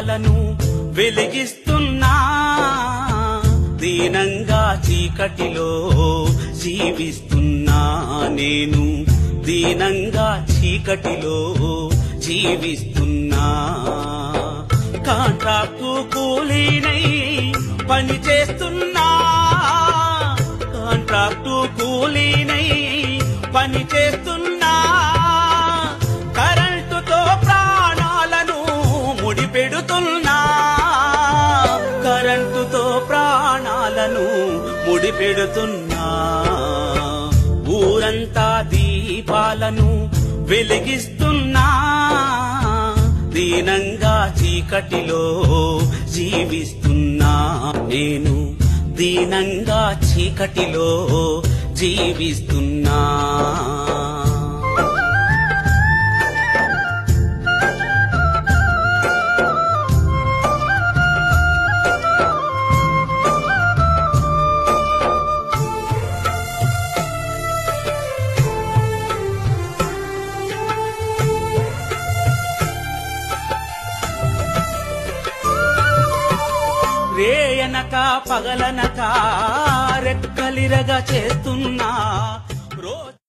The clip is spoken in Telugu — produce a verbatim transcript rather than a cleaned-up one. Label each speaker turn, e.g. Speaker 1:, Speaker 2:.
Speaker 1: దీపాలను వెలిగిస్తున్నా దీనంగా చీకటిలో జీవిస్తున్నా నేను దీనంగా చీకటిలో జీవిస్తున్నా కాంట్రాక్టు కూలీనై పని చేస్తున్నా కాంట్రాక్టు కూలీనై పని చేస్తున్నా కరెంటుతో ప్రాణాలను ముడిపెడుతున్నా కరెంటుతో ప్రాణాలను ముడిపెడుతున్నా ఊరంతా దీపాలను వెలిగిస్తున్నా దీనంగా చీకటిలో జీవిస్తున్నా నేను దీనంగా చీకటిలో జీవిస్తున్నా రేయనక పగలనక రెక్కలిరగా చేస్తున్నా